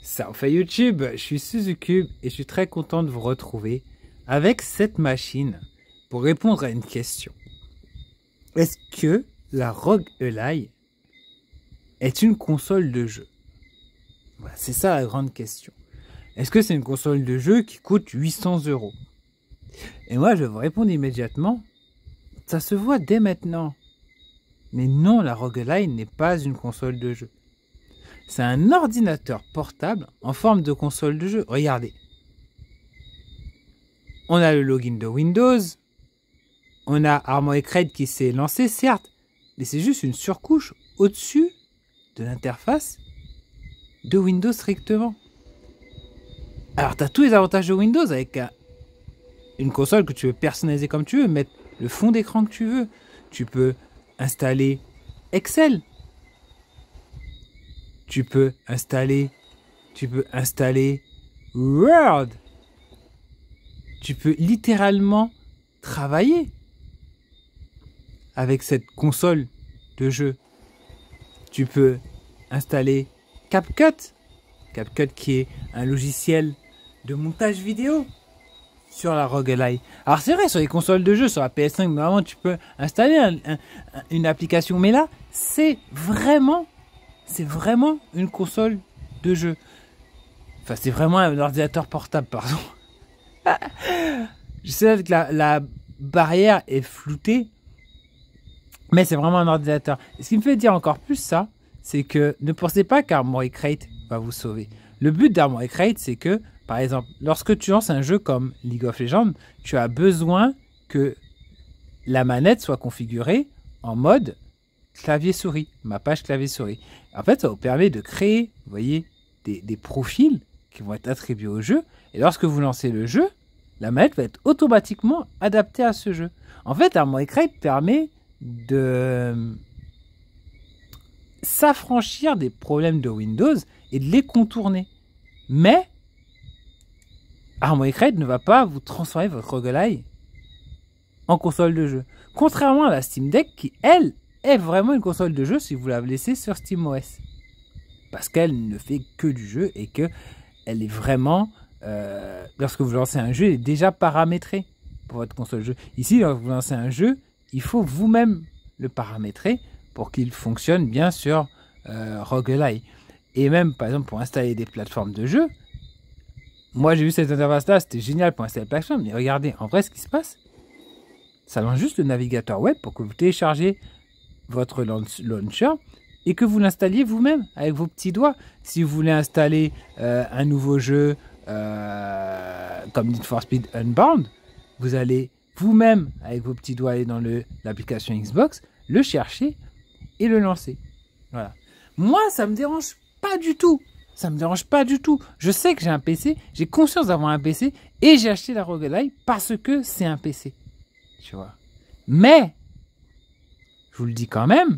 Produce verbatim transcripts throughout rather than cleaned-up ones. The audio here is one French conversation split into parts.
Ça fait YouTube, je suis Suzucube et je suis très content de vous retrouver avec cette machine pour répondre à une question. Est-ce que la R O G Ally est une console de jeu? Voilà, c'est ça la grande question. Est-ce que c'est une console de jeu qui coûte huit cents euros? Et moi je vais vous répondre immédiatement, ça se voit dès maintenant. Mais non, la R O G Ally n'est pas une console de jeu. C'est un ordinateur portable en forme de console de jeu. Regardez. On a le login de Windows. On a Armoury Crate qui s'est lancé, certes. Mais c'est juste une surcouche au-dessus de l'interface de Windows strictement. Alors, tu as tous les avantages de Windows avec un, une console que tu veux personnaliser comme tu veux, mettre le fond d'écran que tu veux. Tu peux installer Excel. Tu peux installer, tu peux installer Word. Tu peux littéralement travailler avec cette console de jeu. Tu peux installer CapCut. CapCut qui est un logiciel de montage vidéo sur la R O G Ally. Alors c'est vrai, sur les consoles de jeu, sur la P S cinq, normalement tu peux installer un, un, une application. Mais là, c'est vraiment... C'est vraiment une console de jeu. Enfin, c'est vraiment un ordinateur portable, pardon. Je sais que la, la barrière est floutée, mais c'est vraiment un ordinateur. Et ce qui me fait dire encore plus ça, c'est que ne pensez pas qu'Armoury Crate va vous sauver. Le but d'Armoury Crate, c'est que, par exemple, lorsque tu lances un jeu comme League of Legends, tu as besoin que la manette soit configurée en mode clavier-souris, mappage clavier-souris. En fait, ça vous permet de créer, vous voyez, des, des profils qui vont être attribués au jeu. Et lorsque vous lancez le jeu, la manette va être automatiquement adaptée à ce jeu. En fait, Armoury Crate permet de s'affranchir des problèmes de Windows et de les contourner. Mais Armoury Crate ne va pas vous transformer votre R O G Ally en console de jeu. Contrairement à la Steam Deck qui, elle, est vraiment une console de jeu si vous la laissez sur SteamOS. Parce qu'elle ne fait que du jeu et que elle est vraiment, euh, lorsque vous lancez un jeu, elle est déjà paramétrée pour votre console de jeu. Ici, lorsque vous lancez un jeu, il faut vous-même le paramétrer pour qu'il fonctionne bien sur euh, R O G Ally. Et même, par exemple, pour installer des plateformes de jeu, moi j'ai vu cette interface-là, c'était génial pour installer la plateforme, mais regardez, en vrai, ce qui se passe, ça lance juste le navigateur web pour que vous téléchargez votre launcher et que vous l'installiez vous-même avec vos petits doigts. Si vous voulez installer euh, un nouveau jeu euh, comme Need for Speed Unbound, vous allez vous-même avec vos petits doigts aller dans l'application Xbox, le chercher et le lancer. Voilà. Moi, ça me dérange pas du tout. Ça me dérange pas du tout. Je sais que j'ai un P C, j'ai conscience d'avoir un P C et j'ai acheté la R O G Ally parce que c'est un P C. Tu vois. Mais je vous le dis quand même,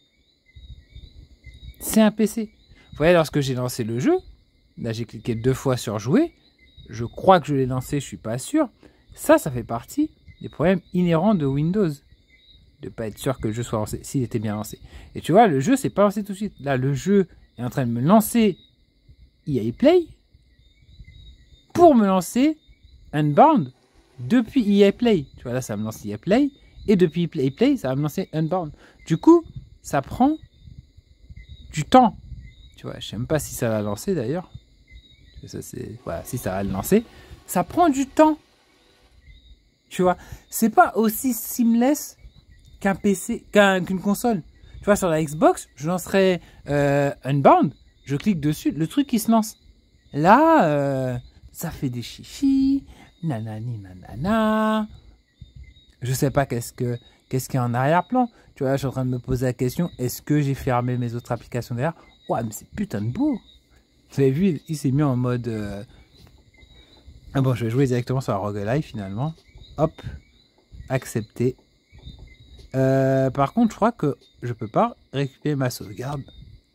c'est un P C. Vous voyez, lorsque j'ai lancé le jeu, là j'ai cliqué deux fois sur jouer, je crois que je l'ai lancé, je suis pas sûr. Ça, ça fait partie des problèmes inhérents de Windows. De ne pas être sûr que le jeu soit lancé, s'il était bien lancé. Et tu vois, le jeu s'est pas lancé tout de suite. Là, le jeu est en train de me lancer E A Play pour me lancer Unbound depuis E A Play. Tu vois, là, ça me lance E A Play. Et depuis E A Play, ça va me lancer Unbound. Du coup, ça prend du temps. Tu vois, je sais même pas si ça va lancer d'ailleurs. Ça, c'est... Voilà, si ça va le lancer. Ça prend du temps. Tu vois, c'est pas aussi seamless qu'un P C, qu'un, qu'une console. Tu vois, sur la Xbox, je lancerai euh, Unbound. Je clique dessus, le truc qui se lance. Là, euh, ça fait des chichis. Nanani nanana. Je sais pas qu'est-ce que qu'est-ce qu'il y a en arrière-plan. Tu vois, je suis en train de me poser la question, est-ce que j'ai fermé mes autres applications derrière? Ouais, mais c'est putain de beau. Vous avez vu, il s'est mis en mode... Euh... Ah bon, je vais jouer directement sur la R O G Ally finalement. Hop, accepter. Euh, par contre, je crois que je peux pas récupérer ma sauvegarde.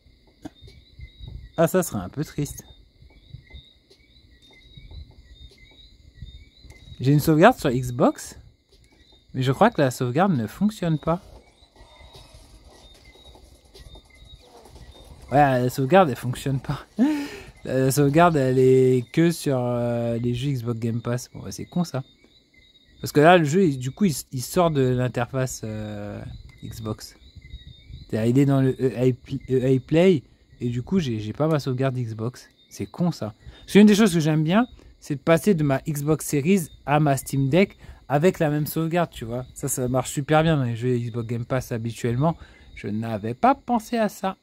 Ah, ça serait un peu triste. J'ai une sauvegarde sur Xbox. Mais je crois que la sauvegarde ne fonctionne pas. Ouais, la sauvegarde, elle fonctionne pas. La sauvegarde, elle est que sur euh, les jeux Xbox Game Pass. Bon, bah, c'est con ça. Parce que là, le jeu, il- du coup, il, il sort de l'interface euh, Xbox. C'est-à-dire, il est dans le E A Play, et du coup, j'ai j'ai pas ma sauvegarde Xbox. C'est con ça. Parce qu'une des choses que j'aime bien, c'est de passer de ma Xbox Series à ma Steam Deck avec la même sauvegarde, tu vois. Ça, ça marche super bien dans les jeux Xbox Game Pass habituellement. Je n'avais pas pensé à ça.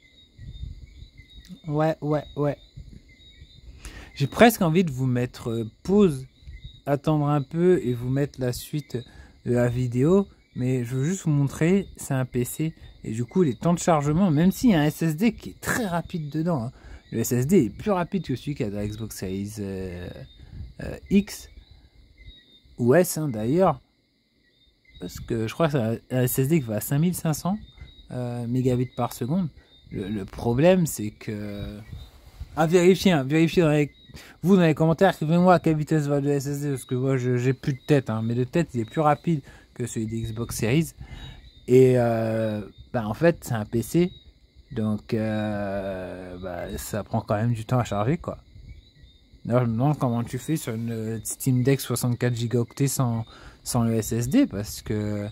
Ouais, ouais, ouais. J'ai presque envie de vous mettre euh, pause, attendre un peu et vous mettre la suite de la vidéo. Mais je veux juste vous montrer, c'est un P C. Et du coup, les temps de chargement, même s'il y a un S S D qui est très rapide dedans, hein, le S S D est plus rapide que celui qui a dans la Xbox Series euh, euh, X ou S hein, d'ailleurs. Parce que je crois que c'est un S S D qui va à cinq mille cinq cents euh, mégabits par seconde. Le, le problème, c'est que... À vérifier, hein, vérifiez dans les... vous dans les commentaires, écrivez-moi à quelle vitesse va le S S D, parce que moi j'ai plus de tête, hein, mais de tête il est plus rapide que celui des Xbox Series. Et euh, bah, en fait c'est un P C, donc euh, bah, ça prend quand même du temps à charger quoi. D'ailleurs je me demande comment tu fais sur une Steam Deck soixante-quatre gigaoctets sans, sans le S S D, parce que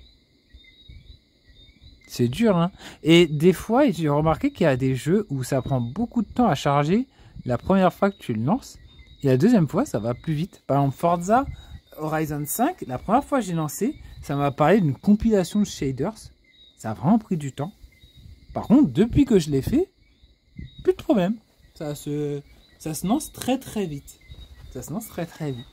c'est dur, hein. Et des fois, j'ai remarqué qu'il y a des jeux où ça prend beaucoup de temps à charger la première fois que tu le lances. Et la deuxième fois, ça va plus vite. Par exemple, Forza Horizon cinq, la première fois que j'ai lancé, ça m'a parlé d'une compilation de shaders. Ça a vraiment pris du temps. Par contre, depuis que je l'ai fait, plus de problème. Ça se, ça se lance très très vite. Ça se lance très très vite.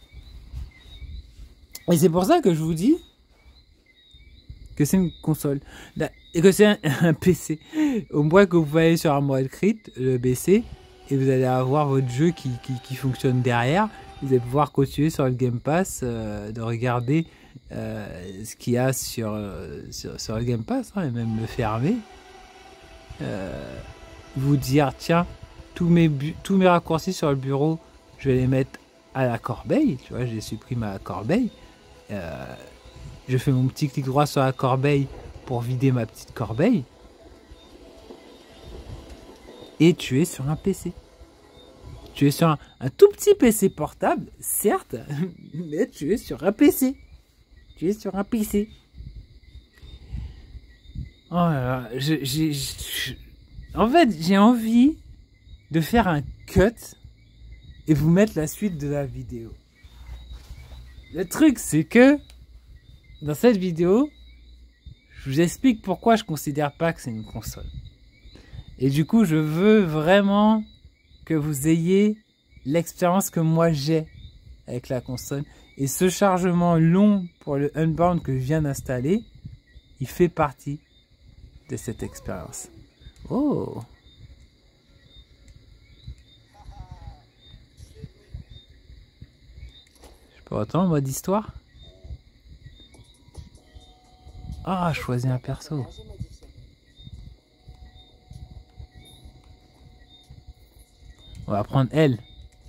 Et c'est pour ça que je vous dis que c'est une console. Et que c'est un, un P C. Au moins que vous pouvez aller sur Armored Crate, le P C, et vous allez avoir votre jeu qui, qui, qui fonctionne derrière. Vous allez pouvoir continuer sur le Game Pass, euh, de regarder euh, ce qu'il y a sur, euh, sur, sur le Game Pass, hein, et même le fermer. Euh, vous dire, tiens, tous mes, tous mes raccourcis sur le bureau, je vais les mettre à la corbeille. Tu vois, je les supprime à la corbeille. Euh, je fais mon petit clic droit sur la corbeille pour vider ma petite corbeille. Et tu es sur un P C. Tu es sur un, un tout petit P C portable, certes, mais tu es sur un P C. Tu es sur un P C. Oh là là, je, j'ai, je, en fait, j'ai envie de faire un cut et vous mettre la suite de la vidéo. Le truc, c'est que dans cette vidéo, je vous explique pourquoi je considère pas que c'est une console. Et du coup, je veux vraiment que vous ayez l'expérience que moi j'ai avec la console. Et ce chargement long pour le Unbound que je viens d'installer, il fait partie de cette expérience. Oh! Je peux attendre en mode histoire? Ah, choisis un perso. On va prendre elle.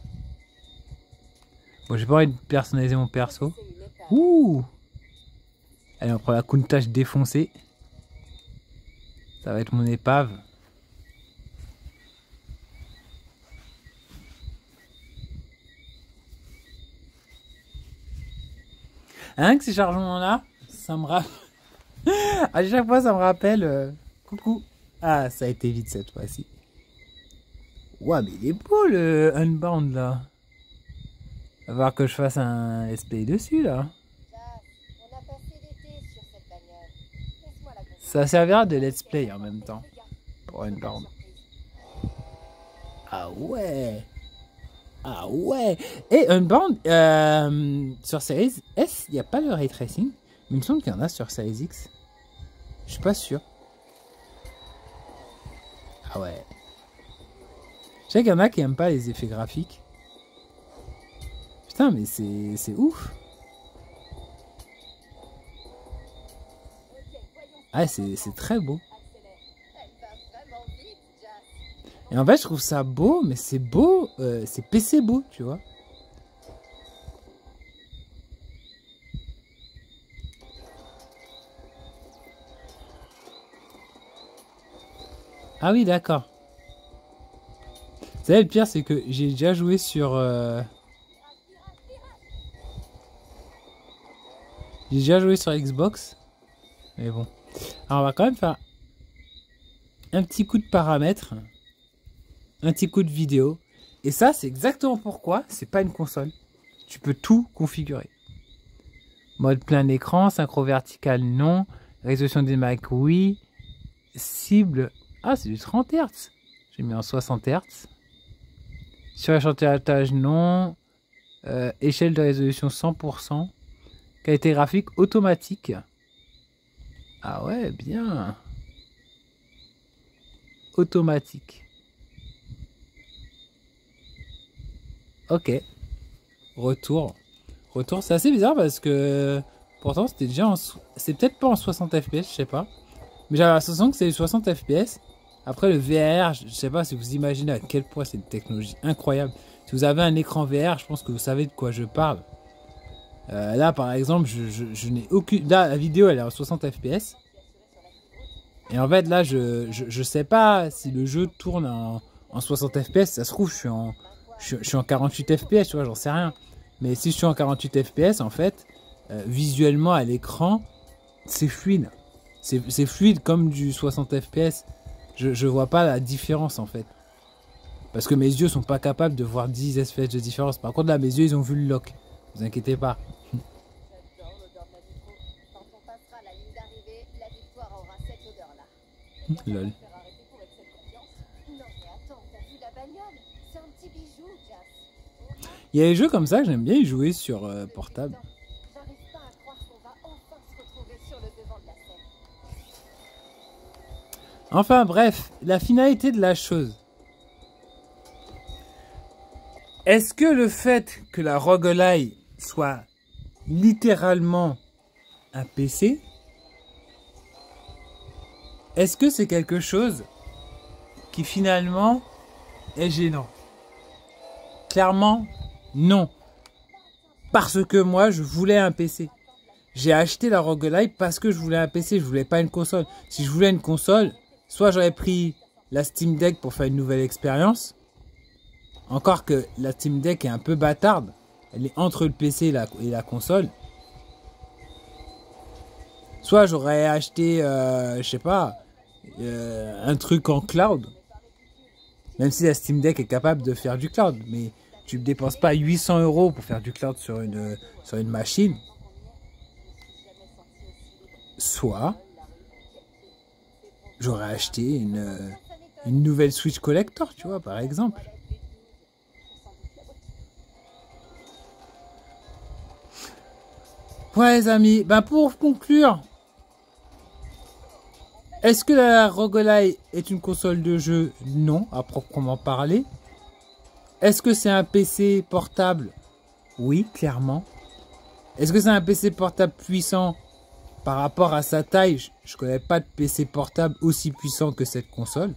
Bon, j'ai pas envie de personnaliser mon perso. Ouh! Allez, on prend la Countach défoncée. Ça va être mon épave. Hein, que ces chargements-là, ça me rappelle... à chaque fois, ça me rappelle... Euh... Coucou. Ah, ça a été vite cette fois-ci. Ouais, mais il est beau le Unbound là. Va falloir que je fasse un let's play dessus là. Ça servira de let's play en même temps. Pour Unbound. Ah ouais. Ah ouais. Et Unbound, euh, sur Series S, il n'y a pas le ray tracing. Il me semble qu'il y en a sur Series X. Je suis pas sûr. Ah ouais. Je sais qu'il y en a qui aiment pas les effets graphiques. Putain, mais c'est c'est ouf. Ah, c'est très beau. Et en fait, je trouve ça beau, mais c'est beau, euh, c'est P C beau, tu vois. Ah oui, d'accord. savez, le pire, c'est que j'ai déjà joué sur... Euh... J'ai déjà joué sur Xbox. Mais bon. Alors, on va quand même faire un petit coup de paramètres. Un petit coup de vidéo. Et ça, c'est exactement pourquoi c'est pas une console. Tu peux tout configurer. Mode plein écran, synchro vertical, non. Résolution des Mac, oui. Cible... Ah, c'est du trente hertz. J'ai mis en soixante hertz. Suréchantillage, non. Euh, échelle de résolution cent pour cent. Qualité graphique automatique. Ah ouais, bien. Automatique. Ok. Retour. Retour, c'est assez bizarre parce que... Pourtant, c'était déjà en... C'est peut-être pas en soixante F P S, je sais pas. Mais j'avais l'impression que c'est du soixante F P S. Après, le V R, je sais pas si vous imaginez à quel point c'est une technologie incroyable. Si vous avez un écran V R, je pense que vous savez de quoi je parle. Euh, là, par exemple, je, je, je n'ai aucune... Là, la vidéo, elle est en soixante F P S. Et en fait, là, je, je, je sais pas si le jeu tourne en, en soixante F P S. Ça se trouve, je suis en, je, je suis en quarante-huit F P S, tu vois, j'en sais rien. Mais si je suis en quarante-huit F P S, en fait, euh, visuellement, à l'écran, c'est fluide. C'est fluide comme du soixante F P S. Je, je vois pas la différence, en fait. Parce que mes yeux sont pas capables de voir dix F P S de différence. Par contre, là, mes yeux, ils ont vu le lock. Vous inquiétez pas. Lol. Il y a des jeux comme ça que j'aime bien y jouer sur euh, portable. Enfin bref, la finalité de la chose. Est-ce que le fait que la roguelite soit littéralement un P C, est-ce que c'est quelque chose qui finalement est gênant? Clairement, non. Parce que moi, je voulais un P C. J'ai acheté la roguelite parce que je voulais un P C, je voulais pas une console. Si je voulais une console, soit j'aurais pris la Steam Deck pour faire une nouvelle expérience. Encore que la Steam Deck est un peu bâtarde. Elle est entre le P C et la, et la console. Soit j'aurais acheté, euh, je sais pas, euh, un truc en cloud. Même si la Steam Deck est capable de faire du cloud. Mais tu ne dépenses pas huit cents euros pour faire du cloud sur une, sur une machine. Soit j'aurais acheté une, une nouvelle Switch Collector, tu vois, par exemple. Ouais, les amis, ben pour conclure, est-ce que la roguelite est une console de jeu? Non, à proprement parler. Est-ce que c'est un P C portable? Oui, clairement. Est-ce que c'est un P C portable puissant? Par rapport à sa taille, je ne connais pas de P C portable aussi puissant que cette console.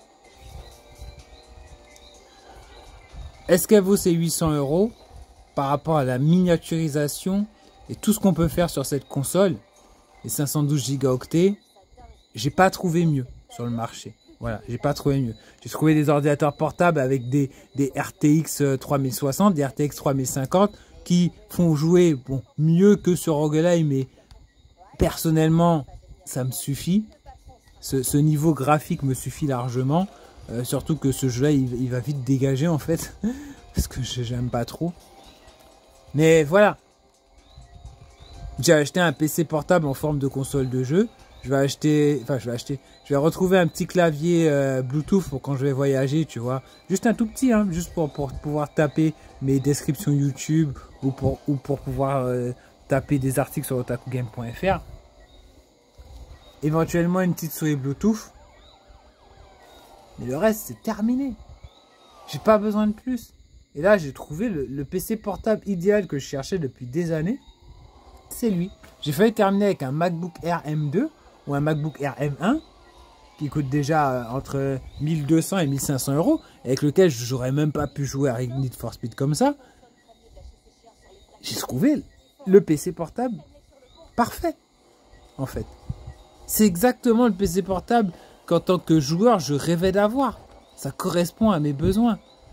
Est-ce qu'elle vaut ses huit cents euros? Par rapport à la miniaturisation et tout ce qu'on peut faire sur cette console, les cinq cent douze gigaoctets, j'ai pas trouvé mieux sur le marché. Voilà, j'ai pas trouvé mieux. J'ai trouvé des ordinateurs portables avec des, des R T X trois mille soixante, des R T X trois mille cinquante qui font jouer bon, mieux que sur roguelite, mais personnellement, ça me suffit. Ce, ce niveau graphique me suffit largement. Euh, surtout que ce jeu-là, il, il va vite dégager en fait. Parce que j'aime pas trop. Mais voilà. J'ai acheté un P C portable en forme de console de jeu. Je vais acheter... Enfin, je vais acheter... Je vais retrouver un petit clavier euh, Bluetooth pour quand je vais voyager, tu vois. Juste un tout petit, hein. Juste pour, pour pouvoir taper mes descriptions YouTube. Ou pour, ou pour pouvoir euh, taper des articles sur otakugame point F R. Éventuellement une petite souris Bluetooth. Mais le reste, c'est terminé. J'ai pas besoin de plus. Et là, j'ai trouvé le, le P C portable idéal que je cherchais depuis des années. C'est lui. J'ai failli terminer avec un MacBook Air M deux ou un MacBook Air M un qui coûte déjà entre mille deux cents et mille cinq cents euros, avec lequel je n'aurais même pas pu jouer à Need for Speed comme ça. J'ai trouvé le P C portable parfait, en fait. C'est exactement le P C portable qu'en tant que joueur, je rêvais d'avoir. Ça correspond à mes besoins.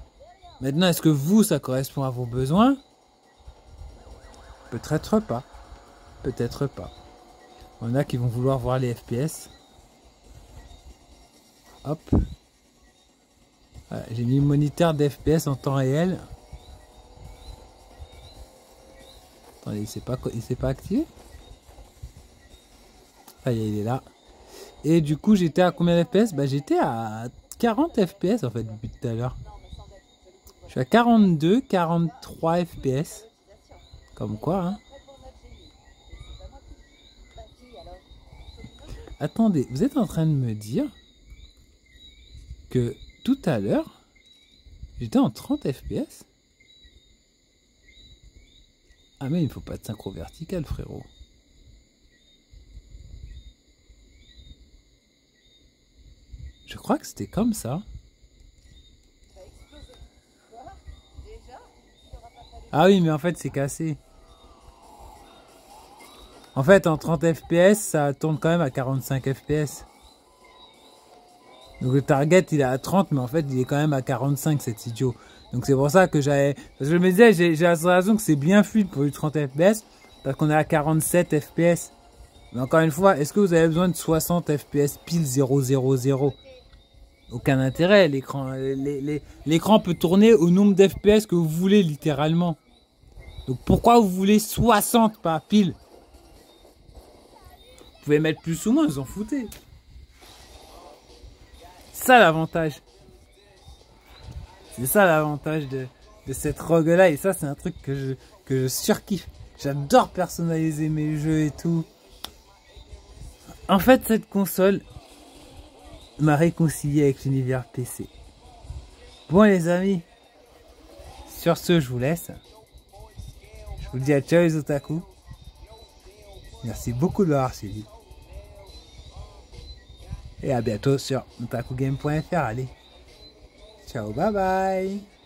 Maintenant, est-ce que vous, ça correspond à vos besoins? Peut-être pas. Peut-être pas. Il y en a qui vont vouloir voir les F P S. Hop. Voilà, j'ai mis moniteur d'F P S en temps réel. Attendez, il s'est pas, il s'est pas activé? Ça y est, il est là. Et du coup, j'étais à combien de F P S? Bah, j'étais à quarante F P S en fait depuis tout à l'heure. Je suis à quarante-deux, quarante-trois F P S. Comme quoi, hein. Attendez, vous êtes en train de me dire que tout à l'heure, j'étais en trente F P S? Ah mais il ne faut pas de synchro vertical, frérot. Je crois que c'était comme ça. Ah oui, mais en fait, c'est cassé. En fait, en trente F P S, ça tourne quand même à quarante-cinq F P S. Donc le target, il est à trente, mais en fait, il est quand même à quarante-cinq, cet idiot. Donc c'est pour ça que j'avais... Parce que je me disais, j'ai la sensation que c'est bien fluide pour du trente F P S, parce qu'on est à quarante-sept F P S. Mais encore une fois, est-ce que vous avez besoin de soixante F P S pile zéro zéro zéro? Aucun intérêt, l'écran l'écran peut tourner au nombre d'F P S que vous voulez, littéralement. Donc pourquoi vous voulez soixante par pile? Vous pouvez mettre plus ou moins, vous en foutez. C'est ça l'avantage. C'est ça l'avantage de, de cette rogue là. Et ça, c'est un truc que je, que je surkiffe. J'adore personnaliser mes jeux et tout. En fait, cette console m'a réconcilié avec l'univers P C. Bon les amis, sur ce, je vous laisse. Je vous dis à ciao les otaku. Merci beaucoup de l'avoir suivi. Et à bientôt sur otakugame point F R. Allez, ciao, bye bye.